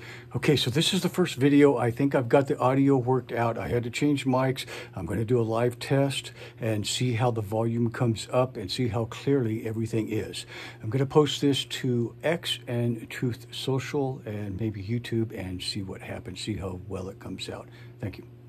Okay, so this is the first video. I think I've got the audio worked out. I had to change mics. I'm going to do a live test and see how the volume comes up and see how clearly everything is. I'm going to post this to X and Truth Social and maybe YouTube and see what happens, see how well it comes out. Thank you.